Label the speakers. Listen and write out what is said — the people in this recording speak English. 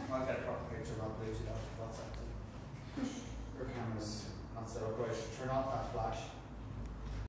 Speaker 1: I'll get a proper picture of that blue, that's actually. Your camera's not set up right. Turn off that flash.